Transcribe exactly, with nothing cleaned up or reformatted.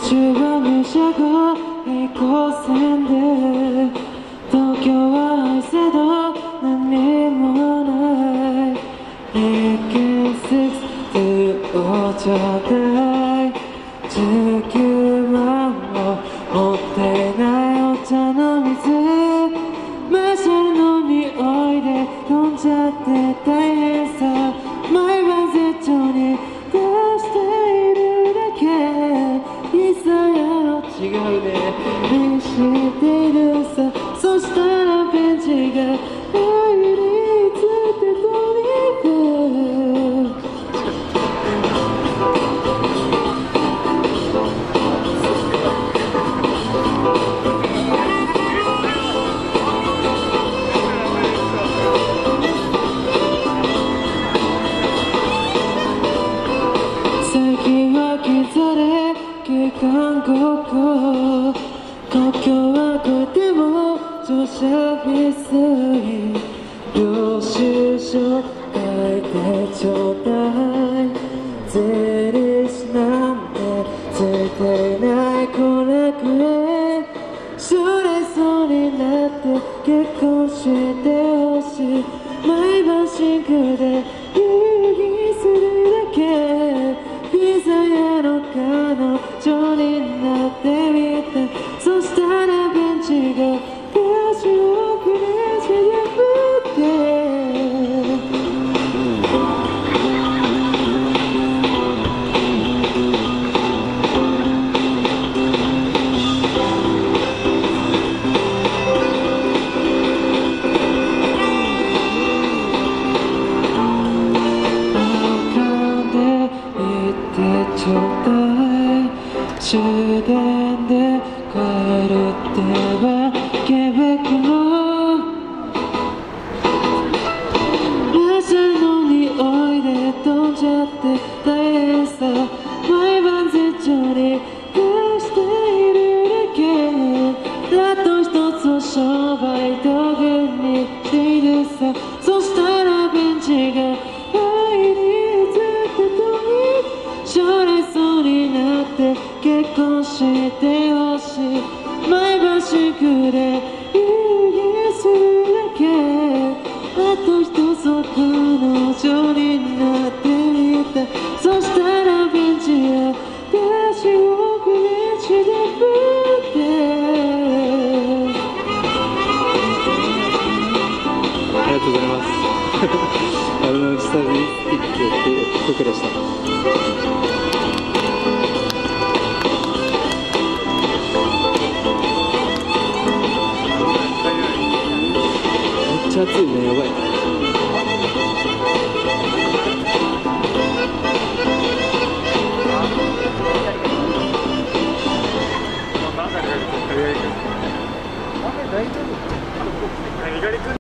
中は車後平行線で東京は愛せど何もないレッケシックス通往状態じゅうきゅうまんも持っていないお茶の水マシャルの匂いで飛んじゃって大変さ毎晩絶頂に出しているだけいざやろ違うね見しているさそしたらベンチが入りつってとにかく最近は刻れ景観高校東京は越えても乗車必須領収書書いてちょうだい税理士なんてついていない子楽園将来そうになって結婚してほしい毎晩シンクで遊戯するだけピザ屋の彼女になってみたそしたらベンチが足をくねじで振ってちょうだい終電で帰るってばケベックのマシャルの匂いで飛んじゃって大変さ毎晩絶頂に出しているだけあと一つを商売道具にしているさそしたらベンチが入りつってとに将来そうになって結婚してほしい毎晩シンクで遊戯するだけあと一つ彼女になってみたそしたらベンチや足をくねじで振ってありがとうございます丸の内サディスティックっていう曲でした。めっちゃ暑いね、やばい。